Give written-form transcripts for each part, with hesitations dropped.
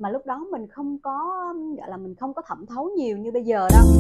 mà lúc đó mình không có, gọi là, mình không có thẩm thấu nhiều như bây giờ đâu.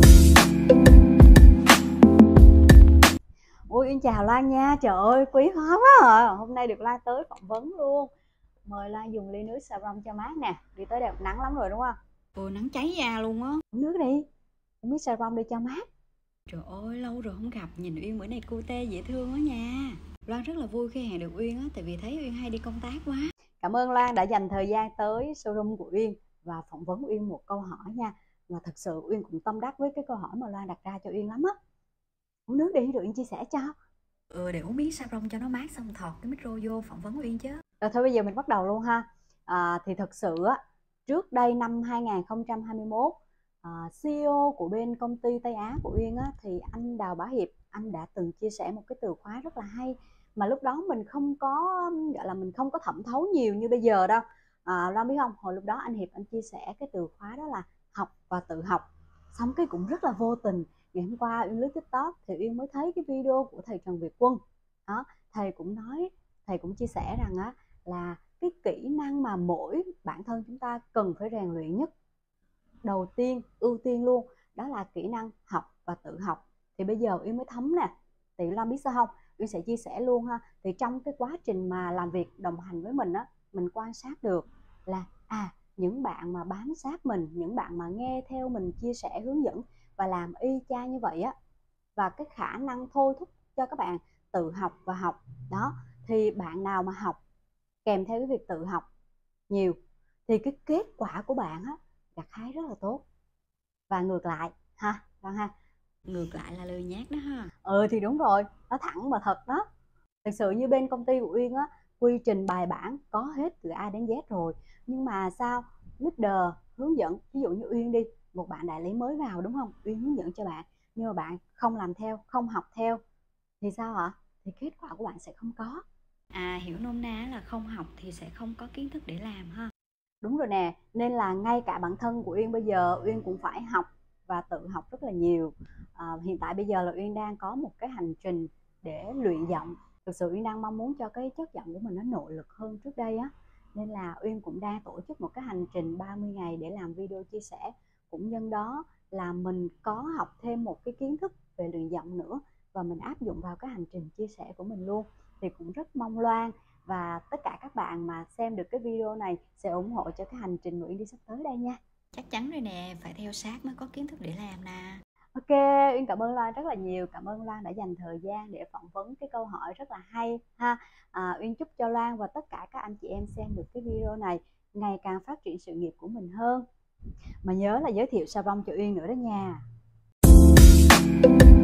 Ôi, Uyên chào Loan nha, trời ơi, quý hóa quá à. Hôm nay được Loan tới phỏng vấn luôn. Mời Loan dùng ly nước Saffron cho mát nè, đi tới đẹp nắng lắm rồi đúng không? Nắng cháy da luôn á. Uống nước đi, uống nước Saffron đi cho mát. Trời ơi, lâu rồi không gặp, nhìn Uyên bữa nay cute dễ thương quá nha. Loan rất là vui khi hẹn được Uyên á, tại vì thấy Uyên hay đi công tác quá. Cảm ơn Loan đã dành thời gian tới showroom của Uyên và phỏng vấn Uyên một câu hỏi nha. Và thật sự Uyên cũng tâm đắc với cái câu hỏi mà Loan đặt ra cho Uyên lắm á. Uống nước đi rồi Uyên chia sẻ cho. Để uống miếng saffron cho nó mát xong thọt cái micro vô phỏng vấn Uyên chứ. Rồi thôi bây giờ mình bắt đầu luôn ha. Thì thật sự á, trước đây năm 2021, CEO của bên công ty Tây Á của Uyên á, thì anh Đào Bá Hiệp, anh đã từng chia sẻ một cái từ khóa rất là hay mà lúc đó mình không có, gọi là, mình không có thẩm thấu nhiều như bây giờ đâu. Loan biết không, hồi lúc đó anh Hiệp anh chia sẻ cái từ khóa đó là học và tự học. Xong cái cũng rất là vô tình, ngày hôm qua Uyên lướt TikTok thì Uyên mới thấy cái video của thầy Trần Việt Quân. Đó, thầy cũng chia sẻ rằng á, là cái kỹ năng mà mỗi bản thân chúng ta cần phải rèn luyện nhất, đầu tiên ưu tiên luôn, đó là kỹ năng học và tự học. Thì bây giờ Uyên mới thấm nè, thì Loan biết sao không, Uyên sẽ chia sẻ luôn ha. Thì trong cái quá trình mà làm việc đồng hành với mình á, mình quan sát được là những bạn mà bám sát mình, những bạn mà nghe theo mình chia sẻ hướng dẫn và làm y chang như vậy á, và cái khả năng thôi thúc cho các bạn tự học và học đó, thì bạn nào mà học kèm theo cái việc tự học nhiều thì cái kết quả của bạn á gặt hái rất là tốt. Và ngược lại ha Văn ha. Ngược lại là lười nhác đó ha. Thì đúng rồi, nó thẳng mà thật đó. Thực sự như bên công ty của Uyên á, quy trình bài bản có hết từ A đến Z rồi, nhưng mà sao leader hướng dẫn, ví dụ như Uyên đi, một bạn đại lý mới vào đúng không, Uyên hướng dẫn cho bạn nhưng mà bạn không làm theo, không học theo thì sao ạ? Thì kết quả của bạn sẽ không có. Hiểu nôm na là không học thì sẽ không có kiến thức để làm ha. Đúng rồi nè, nên là ngay cả bản thân của Uyên bây giờ Uyên cũng phải học và tự học rất là nhiều. Hiện tại bây giờ là Uyên đang có một cái hành trình để luyện giọng. Thực sự Uyên đang mong muốn cho cái chất giọng của mình nó nội lực hơn trước đây á. Nên là Uyên cũng đang tổ chức một cái hành trình 30 ngày để làm video chia sẻ. Cũng nhân đó là mình có học thêm một cái kiến thức về luyện giọng nữa và mình áp dụng vào cái hành trình chia sẻ của mình luôn. Thì cũng rất mong Loan và tất cả các bạn mà xem được cái video này sẽ ủng hộ cho cái hành trình của Uyên đi sắp tới đây nha. Chắc chắn rồi nè, phải theo sát mới có kiến thức để làm nè. Ok, Uyên cảm ơn Loan rất là nhiều. Cảm ơn Loan đã dành thời gian để phỏng vấn cái câu hỏi rất là hay ha. Uyên chúc cho Loan và tất cả các anh chị em xem được cái video này ngày càng phát triển sự nghiệp của mình hơn. Mà nhớ là giới thiệu salon cho Uyên nữa đó nha.